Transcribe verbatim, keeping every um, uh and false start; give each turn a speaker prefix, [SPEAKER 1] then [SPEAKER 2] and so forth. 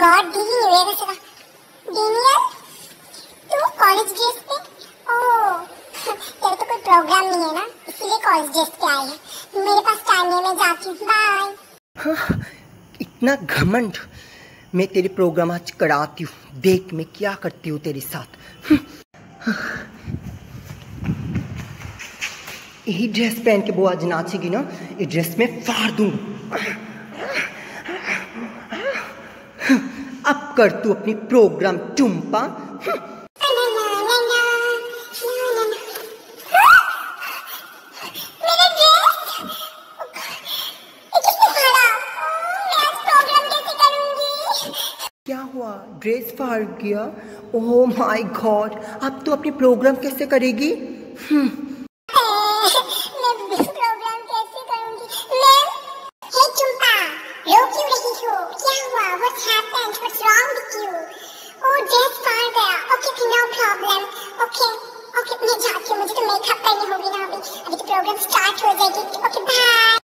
[SPEAKER 1] God दीदी निवेगा सका Daniel तू कॉलेज ड्रेस पे ओह तेरा तो कोई प्रोग्राम नहीं है ना इसीलिए कॉलेज ड्रेस पे आई है। मेरे पास टाइम नहीं, मैं जाती हूँ, बाय।
[SPEAKER 2] हाँ, इतना घमंड। मैं तेरे प्रोग्राम आज कराती हूँ, देख मैं क्या करती हूँ तेरे साथ। यही ड्रेस पहन के वो आज नाचेगी ना, ये ड्रेस में फाड़ दूंगा। अब कर तू अपनी प्रोग्राम टुम्पा। क्या हुआ, ड्रेस फाड़ गया? ओह माय गॉड, अब तू अपनी प्रोग्राम कैसे करेगी?
[SPEAKER 1] मैं प्रोग्राम कैसे करूंगी? मैं हे टुम्पा, रो क्यों रही हो? क्या हुआ? What's happened? What's wrong with you? Oh dress फाड़ गया। Okay okay, no problem. Okay okay मैं जाती हूँ, मुझे तो मेकअप करनी होगी ना अभी। अभी तो प्रोग्राम स्टार्ट हो जाएगी। Okay bye.